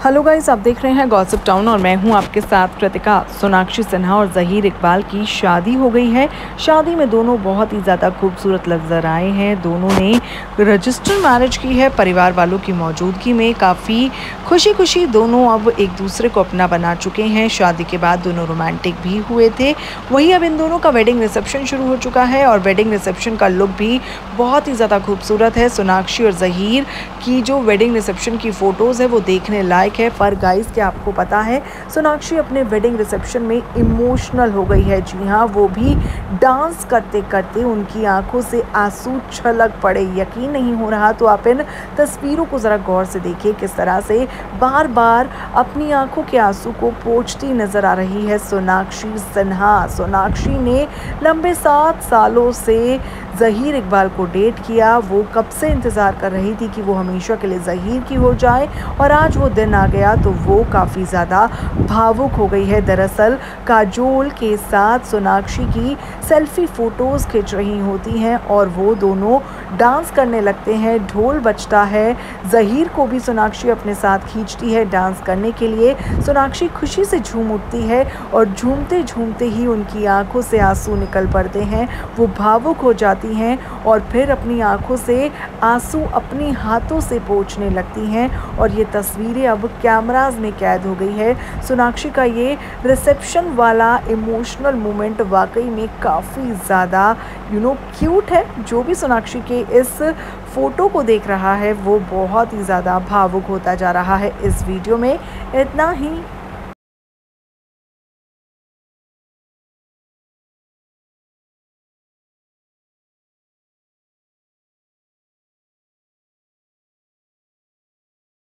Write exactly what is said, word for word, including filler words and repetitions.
Hello guys, आप देख रहे हैं गॉसिप टाउन और मैं हूं आपके साथ कृतिका। सोनाक्षी सिन्हा और ज़हीर इकबाल की शादी हो गई है। शादी में दोनों बहुत ही ज़्यादा खूबसूरत नजर आए हैं। दोनों ने रजिस्टर मैरिज की है परिवार वालों की मौजूदगी में। काफ़ी खुशी खुशी दोनों अब एक दूसरे को अपना बना चुके हैं। शादी के बाद दोनों रोमांटिक भी हुए थे। वहीं अब इन दोनों का वेडिंग रिसेप्शन शुरू हो चुका है और वेडिंग रिसेप्शन का लुक भी बहुत ही ज़्यादा खूबसूरत है। सोनाक्षी और ज़हीर की जो वेडिंग रिसेप्शन की फ़ोटोज़ है वो देखने लायक है। पर गाइस, क्या आपको पता है सोनाक्षी अपने वेडिंग रिसेप्शन में इमोशनल हो गई है। जी हाँ, वो भी डांस करते करते उनकी आंखों से आंसू छलक पड़े। यकीन नहीं हो रहा तो आप इन तस्वीरों को ज़रा गौर से देखिए, किस तरह से बार बार अपनी आंखों के आंसू को पोंछती नजर आ रही है सोनाक्षी सिन्हा। सोनाक्षी ने लंबे सात सालों से ज़हीर इकबाल को डेट किया। वो कब से इंतज़ार कर रही थी कि वो हमेशा के लिए ज़हीर की हो जाए और आज वो दिन आ गया तो वो काफ़ी ज़्यादा भावुक हो गई है। दरअसल काजोल के साथ सोनाक्षी की सेल्फी फ़ोटोज़ खिंच रही होती हैं और वो दोनों डांस करने लगते हैं। ढोल बजता है, ज़हीर को भी सोनाक्षी अपने साथ खींचती है डांस करने के लिए। सोनाक्षी खुशी से झूम उठती है और झूमते झूमते ही उनकी आंखों से आंसू निकल पड़ते हैं। वो भावुक हो जाती हैं और फिर अपनी आंखों से आंसू अपनी हाथों से पोंछने लगती हैं और ये तस्वीरें अब कैमरास में कैद हो गई है। सोनाक्षी का ये रिसेप्शन वाला इमोशनल मोमेंट वाकई में काफ़ी ज़्यादा यू नो क्यूट है। जो भी सोनाक्षी के इस फ़ोटो को देख रहा है वो बहुत ही ज़्यादा भावुक होता जा रहा है। इस वीडियो में इतना ही।